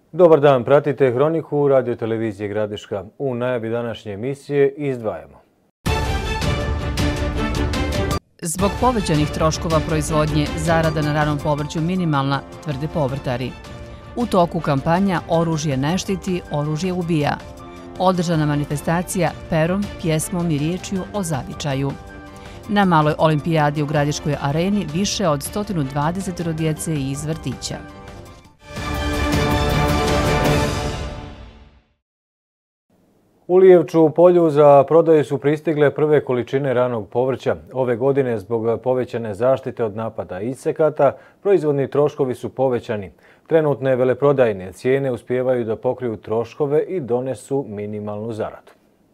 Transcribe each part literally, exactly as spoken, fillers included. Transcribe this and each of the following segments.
Dobar dan, pratite Hroniku radio televizije Gradiška. U najavi današnje emisije izdvajamo. Zbog povećanih troškova proizvodnje, zarada na ranom povrću minimalna, tvrde povrtari. U toku kampanja Oružje ne štiti, oružje ubija. Održana manifestacija perom, pjesmom i riječju o zavičaju. Na maloj olimpijadi u Gradiškoj areni više od sto dvadeset djece iz vrtića. U Lijevču polju za prodaju su pristigle prve količine ranog povrća. Ove godine zbog povećane zaštite od napada insekata, proizvodni troškovi su povećani. Trenutne veleprodajne cijene uspijevaju da pokriju troškove i donesu minimalnu zaradu.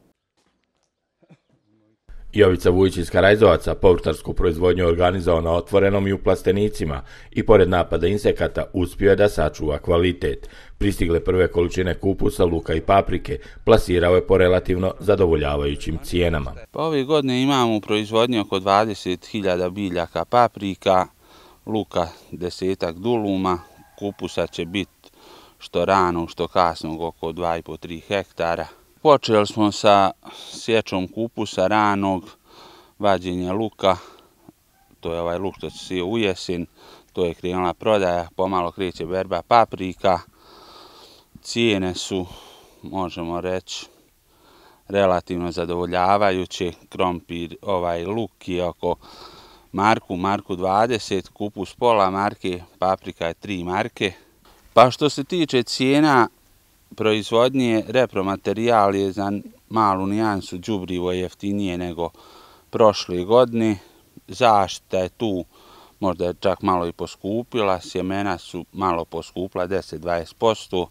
Jovica Vujić iz Karajzovaca povrtarsku proizvodnju organizovao na otvorenom i u plastenicima i pored napada insekata uspio je da sačuva kvalitet. Pristigle prve količine kupusa, luka i paprike plasirao je po relativno zadovoljavajućim cijenama. Pa ove godine imamo u proizvodnji oko dvadeset hiljada biljaka paprika, luka desetak duluma, kupusa će biti što rano, što kasnog oko dva i po do tri hektara. Počeli smo sa sječom kupusa ranog, vađenje luka, to je ovaj luk što se sije u jesen, to je krenula prodaja, pomalo kreće berba paprika. Cijene su, možemo reći, relativno zadovoljavajuće. Krompir, ovaj luk je oko marku, marku dvadeset, kupus pola marke, paprika je tri marke. Pa što se tiče cijena proizvodnje, repromaterijal je za malu nijansu đubrivo jeftinije nego prošle godine. Zaštita je tu, možda je čak malo i poskupila, sjemena su malo poskupila, deset do dvadeset posto,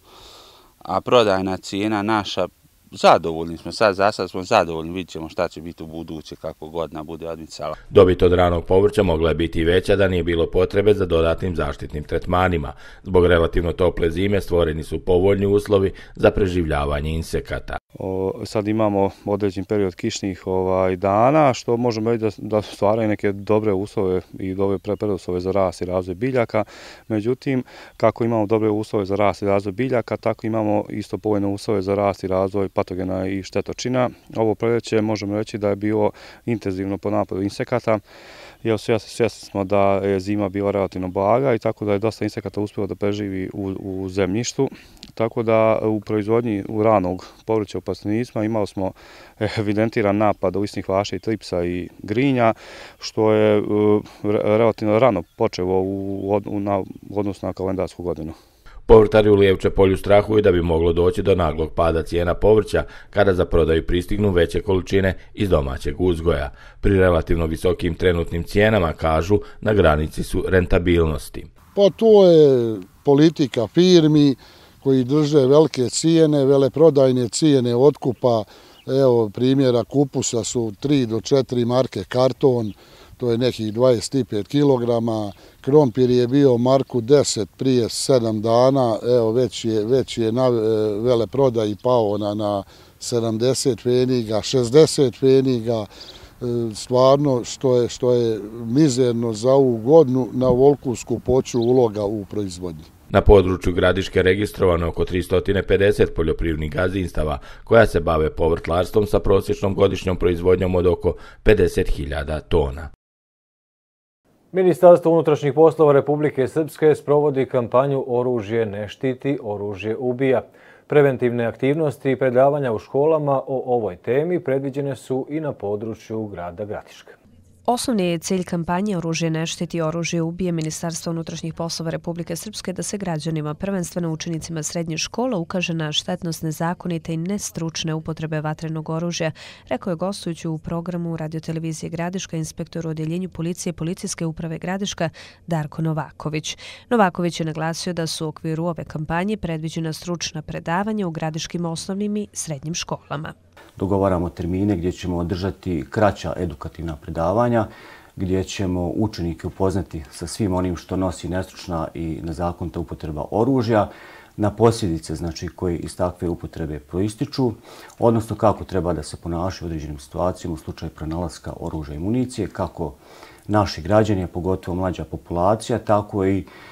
a prodajna cijena naša, zadovoljni smo, sad za sad smo zadovoljni, vidjet ćemo šta će biti u buduće kako godina bude odmicala. Dobit od ranog povrća mogla je biti i veća da nije bilo potrebe za dodatnim zaštitnim tretmanima. Zbog relativno tople zime stvoreni su povoljni uslovi za preživljavanje insekata. O, sad imamo određen period kišnih ovaj, dana, što možemo reći da, da stvaraju neke dobre uslove i dobre preduslove za rast i razvoj biljaka. Međutim, kako imamo dobre uslove za rast i razvoj biljaka, tako imamo isto povoljne uslove za rast i razvoj patogena i štetočina. Ovo proljeće možemo reći da je bilo intenzivno po napadu insekata, jer svjesni smo da je zima bila relativno blaga i tako da je dosta insekata uspjelo da preživi u, u zemljištu. Tako da u proizvodnji u ranog povrća u plastenicima imali smo evidentiran napad ulisnih vaša i tripsa i grinja, što je uh, relativno rano počelo u, u, na, u odnosu na kalendarsku godinu. Povrtari u Lijevče polju strahuju da bi moglo doći do naglog pada cijena povrća kada za prodaju pristignu veće količine iz domaćeg uzgoja. Pri relativno visokim trenutnim cijenama, kažu, na granici su rentabilnosti. Pa to je politika firmi koji drže velike cijene, veleprodajne cijene otkupa. Evo primjera kupusa su tri do četiri marke karton, to je nekih dvadeset pet kilograma. Krompir je bio marku deset prije sedam dana, evo već je, već je na veleprodaji pao na, na sedamdeset pfeniga, šezdeset pfeniga, stvarno što je, što je mizerno za ovu godinu na ovolku skupoću uloga u proizvodnji. Na području Gradiške registrovano oko tristo pedeset poljoprivrednih gazdinstava koja se bave povrtlarstvom sa prosječnom godišnjom proizvodnjom od oko pedeset hiljada tona. Ministarstvo unutrašnjih poslova Republike Srpske sprovodi kampanju Oružje ne štiti, oružje ubija. Preventivne aktivnosti i predavanja u školama o ovoj temi predviđene su i na području grada Gradiška. Osnovni je cilj kampanje Oružje ne štiti, oružje ubije Ministarstva unutrašnjih poslova Republike Srpske da se građanima, prvenstveno učenicima srednjih škola, ukaže na štetnost nezakonite i nestručne upotrebe vatrenog oružja, rekao je gostujući u programu radiotelevizije Gradiška inspektor u odjeljenju policije Policijske uprave Gradiška Darko Novaković. Novaković je naglasio da su u okviru ove kampanje predviđena stručna predavanja u gradiškim osnovnim i srednjim školama. Dogovaramo termine gdje ćemo održati kraća edukativna predavanja, gdje ćemo učenike upoznati sa svim onim što nosi nestručna i nezakonita upotreba oružja, na posljedice znači, koje iz takve upotrebe proističu, odnosno kako treba da se ponašaju u određenim situacijama u slučaju pronalaska oružja i municije, kako naši građani, a pogotovo mlađa populacija, tako i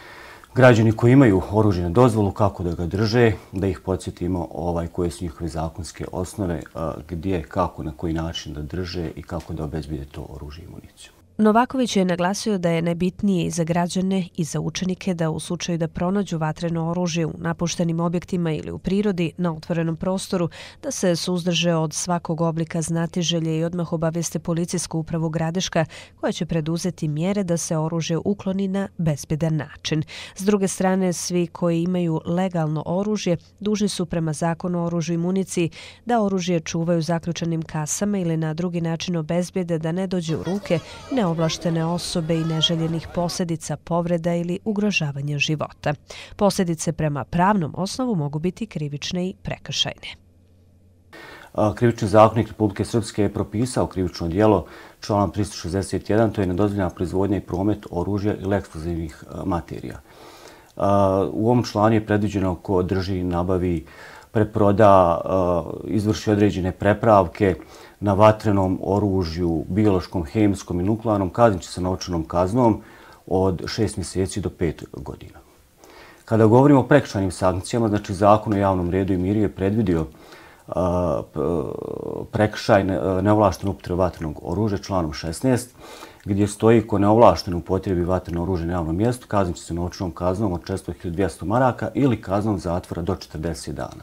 građani koji imaju oružje na dozvolu, kako da ga drže, da ih podsjetimo ovaj, koje su njihove zakonske osnove, gdje, kako, na koji način da drže i kako da obezbede to oružje i municiju. Novaković je naglasio da je najbitnije i za građane i za učenike da u slučaju da pronađu vatreno oružje u napuštenim objektima ili u prirodi na otvorenom prostoru, da se suzdrže od svakog oblika znatiželje i odmah obavijeste policijsku upravu Gradiška koja će preduzeti mjere da se oružje ukloni na bezbjedan način. S druge strane, svi koji imaju legalno oružje dužni su prema zakonu o oružju i municiji da oružje čuvaju u zaključanim kasama ili na drugi način obezbjede da ne dođe u ruke ne ovlaštene osobe i neželjenih posljedica povreda ili ugrožavanja života. Posljedice prema pravnom osnovu mogu biti krivične i prekršajne. Krivični zakonik Republike Srpske je propisao krivično djelo članom tristo šezdeset jedan, to je nedozvoljena proizvodnja i promet oružja ili eksplozivnih materija. U ovom članu je predviđeno ko drži, nabavi, preproda, izvrši određene prepravke na vatrenom oružju, biološkom, hemijskom i nuklearnom, kaznit će se novčanom kaznom od šest mjeseci do pet godina. Kada govorimo o prekršajnim sankcijama, znači Zakon o javnom redu i miru je predvidio prekršaj neovlaštene upotrebe vatrenog oružja članom šesnaest, gdje stoji ko neovlašteno upotrebi vatreno oružje na javnom mjestu, kaznit će se novčanom kaznom od četiristo do hiljadu dvjesto maraka ili kaznom zatvora do četrdeset dana.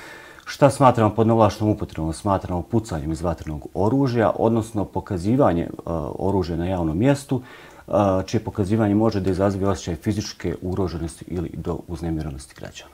Šta smatramo pod neovlaštenom upotrebom? Smatramo pucanjem iz vatrenog oružja, odnosno pokazivanje oružja na javnom mjestu, čije pokazivanje može da izazove osjećaj fizičke ugroženosti ili do uznemiranosti građana.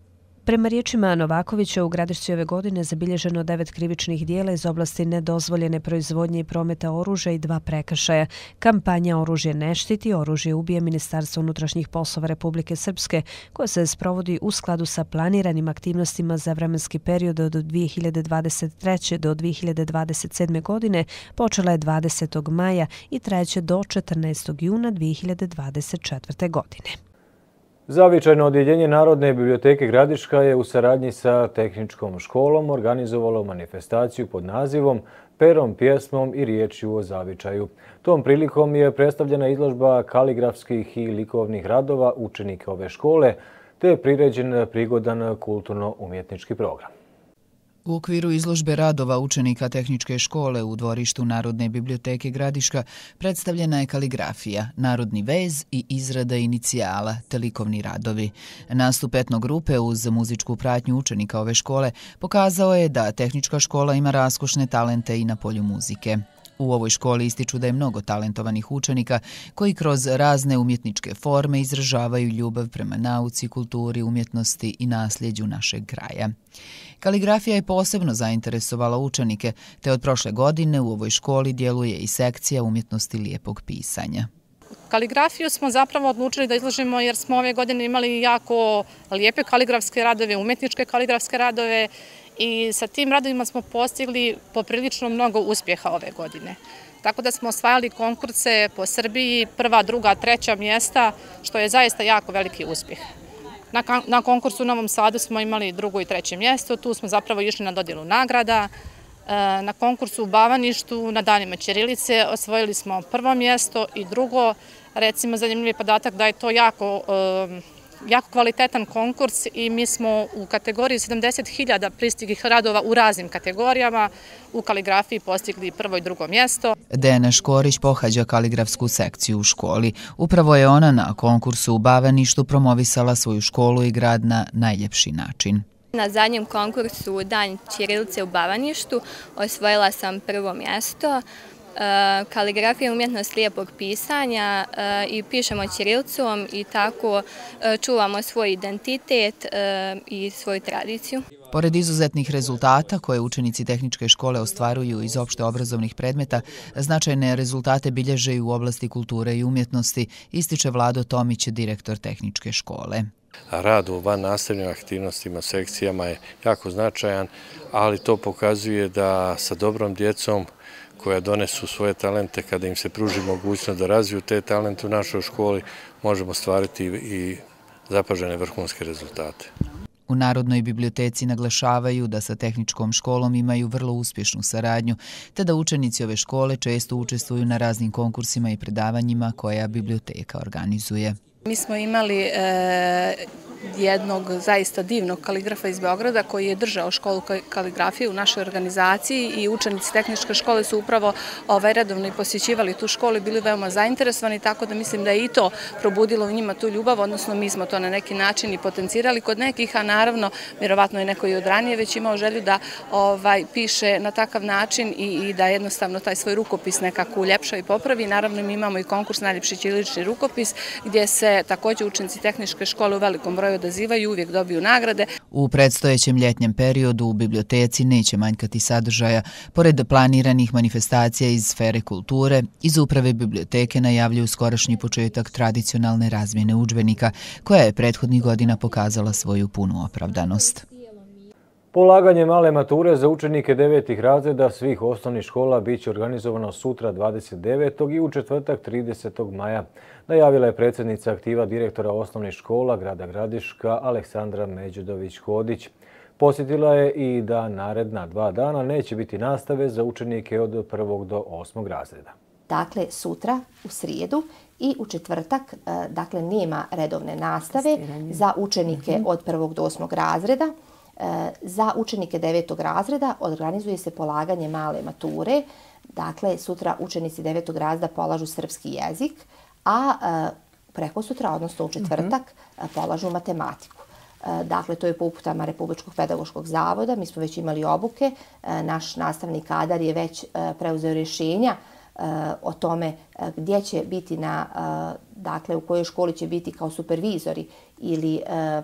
Prema riječima Novakovića, u Gradišci ove godine zabilježeno devet krivičnih dijela iz oblasti nedozvoljene proizvodnje i prometa oružja i dva prekršaja. Kampanja Oružje ne štiti, oružje ubije Ministarstva unutrašnjih poslova Republike Srpske, koja se sprovodi u skladu sa planiranim aktivnostima za vremenski period od dvije hiljade dvadeset treće do dvije hiljade dvadeset sedme. godine, počela je dvadesetog maja i trajeće do četrnaestog juna dvije hiljade dvadeset četvrte. godine. Zavičajno odjeljenje Narodne biblioteke Gradiška je u saradnji sa tehničkom školom organizovalo manifestaciju pod nazivom Perom, pjesmom i riječju o zavičaju. Tom prilikom je predstavljena izložba kaligrafskih i likovnih radova učenika ove škole, te je priređen prigodan kulturno-umjetnički program. U okviru izložbe radova učenika tehničke škole u dvorištu Narodne biblioteke Gradiška predstavljena je kaligrafija, narodni vez i izrada inicijala te likovni radovi. Nastup etnogrupe uz muzičku pratnju učenika ove škole pokazao je da tehnička škola ima raskošne talente i na polju muzike. U ovoj školi ističu da je mnogo talentovanih učenika koji kroz razne umjetničke forme izražavaju ljubav prema nauci, kulturi, umjetnosti i nasljeđu našeg kraja. Kaligrafija je posebno zainteresovala učenike, te od prošle godine u ovoj školi djeluje i sekcija umjetnosti lijepog pisanja. Kaligrafiju smo zapravo odlučili da izložimo jer smo ove godine imali jako lijepe kaligrafske radove, umjetničke kaligrafske radove i sa tim radovima smo postigli poprilično mnogo uspjeha ove godine. Tako da smo osvajali konkurse po Srbiji, prva, druga, treća mjesta, što je zaista jako veliki uspjeh. Na konkursu u Novom Sadu smo imali drugo i treće mjesto, tu smo zapravo išli na dodjelu nagrada. Na konkursu u Bavaništu na danima ćirilice osvojili smo prvo mjesto i drugo, recimo zanimljiv je podatak da je to jako, jako kvalitetan konkurs i mi smo u kategoriji sedamdeset hiljada pristiglih radova u raznim kategorijama u kaligrafiji postigli prvo i drugo mjesto. Dejana Škorić pohađa kaligrafsku sekciju u školi. Upravo je ona na konkursu u Bavaništu promovisala svoju školu i grad na najljepši način. Na zadnjem konkursu Dan ćirilice u Bavaništu osvojila sam prvo mjesto. Kaligrafija je umjetnost lijepog pisanja i pišemo ćirilicom i tako čuvamo svoj identitet i svoju tradiciju. Pored izuzetnih rezultata koje učenici tehničke škole ostvaruju iz opšte obrazovnih predmeta, značajne rezultate bilježe i u oblasti kulture i umjetnosti, ističe Vlado Tomić, direktor tehničke škole. Rad u van nastavnim aktivnostima, sekcijama je jako značajan, ali to pokazuje da sa dobrom djecom koja donesu svoje talente, kada im se pruži mogućnost da razviju te talente u našoj školi, možemo stvariti i zapažene vrhunske rezultate. U Narodnoj biblioteci naglašavaju da sa tehničkom školom imaju vrlo uspješnu saradnju, te da učenici ove škole često učestvuju na raznim konkursima i predavanjima koja biblioteka organizuje. Mi smo imali e, jednog zaista divnog kaligrafa iz Beograda koji je držao školu kaligrafije u našoj organizaciji i učenici tehničke škole su upravo ovaj, redovno i posjećivali tu školu i bili veoma zainteresovani, tako da mislim da je i to probudilo u njima tu ljubav, odnosno mi smo to na neki način i potencirali kod nekih, a naravno, vjerovatno je neko i od ranije već imao želju da ovaj, piše na takav način i, i da jednostavno taj svoj rukopis nekako uljepša i popravi. Naravno, mi imamo i konkurs najljepši ćirilični rukopis gdje se također učenici tehničke škole u velikom broju odazivaju i uvijek dobiju nagrade. U predstojećem ljetnjem periodu u biblioteci neće manjkati sadržaja. Pored planiranih manifestacija iz sfere kulture, iz uprave biblioteke najavljuju skorašnji početak tradicionalne razmjene udžbenika, koja je prethodnih godina pokazala svoju punu opravdanost. Polaganje male mature za učenike devetih razreda svih osnovnih škola biće organizovano sutra dvadeset devetog i u četvrtak tridesetog maja. Najavila je predsjednica aktiva direktora osnovnih škola grada Gradiška Aleksandra Međudović-Hodić. Posjetila je i da naredna dva dana neće biti nastave za učenike od prvog do osmog razreda. Dakle, sutra u srijedu i u četvrtak dakle, nema redovne nastave za učenike od prvog do osmog razreda. Za učenike devetog razreda organizuje se polaganje male mature. Dakle, sutra učenici devetog razreda polažu srpski jezik, a preko sutra, odnosno u četvrtak, polažu matematiku. Dakle, to je po uputama Republičkog pedagoškog zavoda. Mi smo već imali obuke. Naš nastavni kadar je već preuzeo rješenja o tome gdje će biti na, dakle, u kojoj školi će biti kao supervizori ili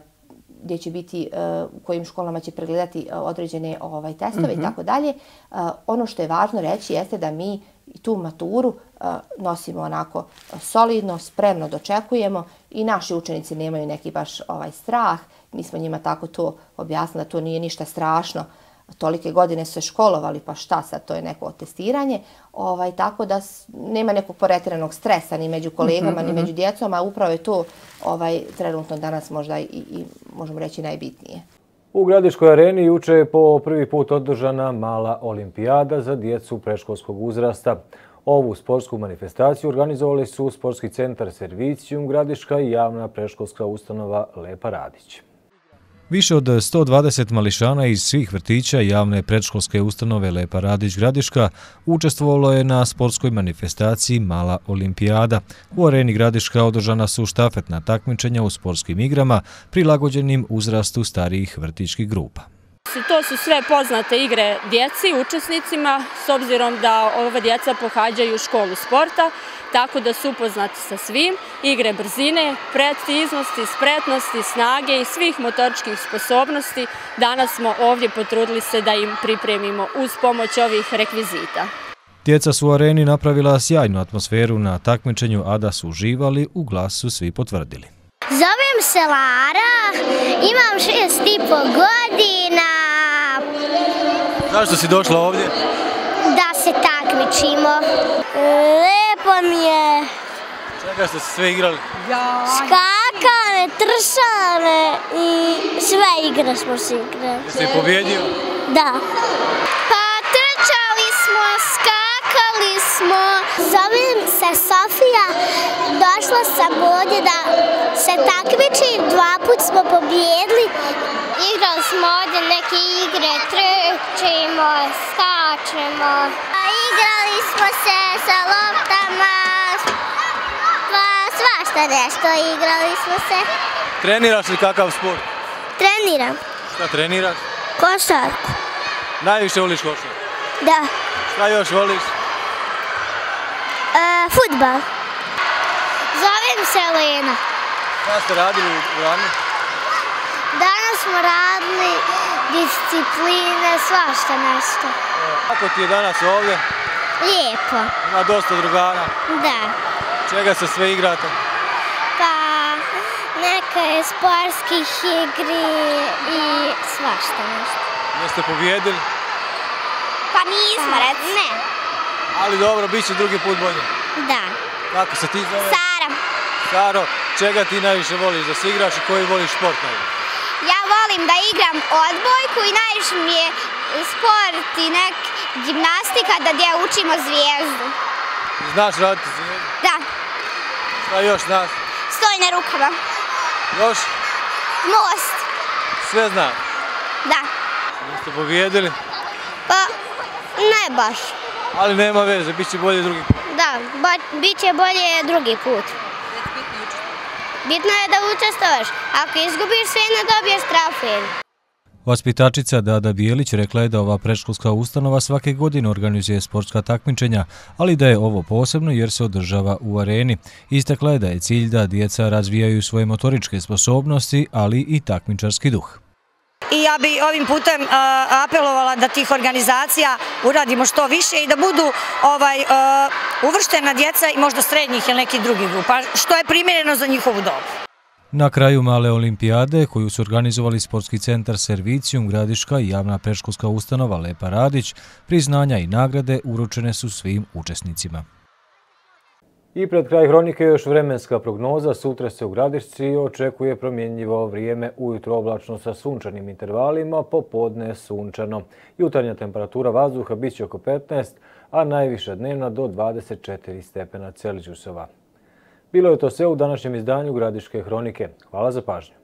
gdje će biti, u kojim školama će pregledati određene ovaj, testove i tako dalje. Ono što je važno reći jeste da mi tu maturu nosimo onako solidno, spremno dočekujemo i naši učenici nemaju neki baš ovaj strah. Mi smo njima tako to objasnili da to nije ništa strašno. Tolike godine su se školovali, pa šta sad, to je neko testiranje. Ovaj, tako da nema nekog pretjeranog stresa ni među kolegama, mm-hmm. ni među djecom, a upravo je to ovaj, trenutno danas možda i, i možemo reći najbitnije. U Gradiškoj areni juče je po prvi put održana mala olimpijada za djecu predškolskog uzrasta. Ovu sportsku manifestaciju organizovali su Sportski centar Servicijum Gradiška i javna predškolska ustanova Lepa Radić. Više od sto dvadeset mališana iz svih vrtića javne predškolske ustanove Lepa Radić Gradiška učestvovalo je na sportskoj manifestaciji Mala olimpijada. U areni Gradiška održana su štafetna takmičenja u sportskim igrama prilagođenim uzrastu starijih vrtićkih grupa. To su sve poznate igre djeci, učesnicima, s obzirom da ova djeca pohađaju školu sporta, tako da su upoznati sa svim. Igre brzine, preciznosti, spretnosti, snage i svih motoričkih sposobnosti. Danas smo ovdje potrudili se da im pripremimo uz pomoć ovih rekvizita. Djeca su u areni napravila sjajnu atmosferu na takmičenju, a da su uživali, u glas su svi potvrdili. Zovem se Lara, imam šest i po godina. Zašto si došla ovdje? Da se takmičimo. Lepo mi je. Čega ste se sve igrali? Skakane, trsane i sve igre smo se igrali. Jeste i pobjedio? Da. Pa trčali smo, skakali smo. Zovem se Sofija, došla sam ovdje da se takmičim, dva put smo pobjedili. Igrali smo ovdje neke igre, trčimo, skačemo. Igrali smo se sa loptama, pa svašta nešto igrali smo se. Treniraš li kakav sport? Treniram. Šta treniraš? Košarku. Najviše voliš košarku? Da. Šta još voliš? E, Fudbal. Zovem se Elena. Šta ste radili u rani? Danas smo radili discipline, svašta nešto. Kako ti je danas ovdje? Lijepo. Ima dosta drugara? Da. Čega se sve igrate? Pa neka je sportskih igri i svašta nešto. Jeste pobjedili? Pa nismo, recimo. Ne. Ali dobro, bit će drugi put bolje. Da. Kako se ti zove? Sara. Saro, čega ti najviše voliš da se igraš i koji voliš sport najviše? Ja volim da igram odbojku i najviše mi je sport i nek gimnastika da gdje učimo zvijezdu. Znaš raditi zvijezdu? Da. Šta još znaš? sto boj na rukama. Još? Most. Sve zna? Da. Jeste pobijedili? Pa, ne baš. Ali nema veze, bit će bolje drugi put. Da, bit će bolje drugi put. Bitno je da učestvuješ. Ako izgubiš sve, ne dobiješ trofej. Vaspitačica Dada Bijelić rekla je da ova predškolska ustanova svake godine organizuje sportska takmičenja, ali da je ovo posebno jer se održava u areni. Istakla je da je cilj da djeca razvijaju svoje motoričke sposobnosti, ali i takmičarski duh. I ja bi ovim putem apelovala da tih organizacija uradimo što više i da budu uvrštena djeca i možda srednjih ili nekih drugih grupa, što je primjereno za njihovu dobu. Na kraju male olimpijade, koju su organizovali Sportski centar Servicijum Gradiška i javna predškolska ustanova Lepa Radić, priznanja i nagrade uručene su svim učesnicima. I pred kraj hronike još vremenska prognoza. Sutra se u Gradišci očekuje promjenjivo vrijeme, ujutro oblačno sa sunčanim intervalima, popodne sunčano. Jutarnja temperatura vazduha bit će oko petnaest, a najviša dnevna do dvadeset četiri stepena Celzijusova. Bilo je to sve u današnjem izdanju Gradiške hronike. Hvala za pažnju.